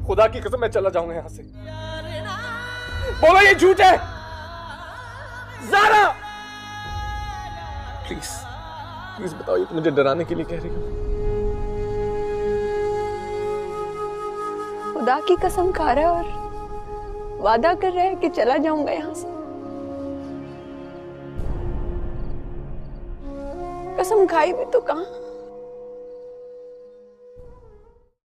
खुदा की कसम मैं चला जाऊंगा यहां से। बोलो ये झूठ है? ज़ारा प्लीज प्लीज बताओ, ये तो मुझे डराने के लिए कह रही हो। खुदा की कसम खा रहा है और वादा कर रहा है कि चला जाऊंगा यहां से। कसम खाई भी तो कहां।